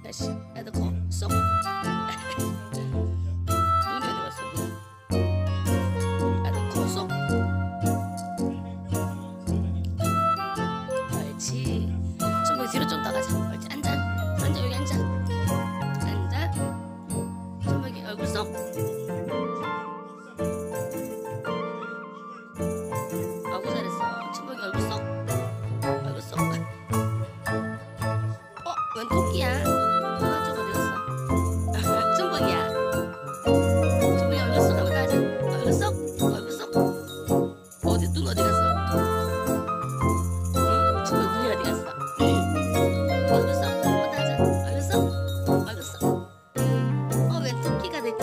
다시 넣고 쏙. 눈이 어디 갔어? 넣고 쏙. 옳지. 손목 뒤로 좀 나가자. 옳지. 앉아. 앉아. 여기 앉아. 앉아. 손목이 얼굴 쏙. 아이고 잘했어. 손목이 얼굴 쏙. 얼굴 쏙. 웬 토끼야? 누가 쪽 어디 갔어? 춘복이야. 춘복이 얼굴 쏙 한번 따자. 얼굴 쏙. 얼굴 쏙. 어디 눈 어디 갔어? 응? 춘복 눈이 어디 갔어? 얼굴 쏙 한번 따자. 얼굴 쏙. 얼굴 쏙. 웬 토끼가 됐지?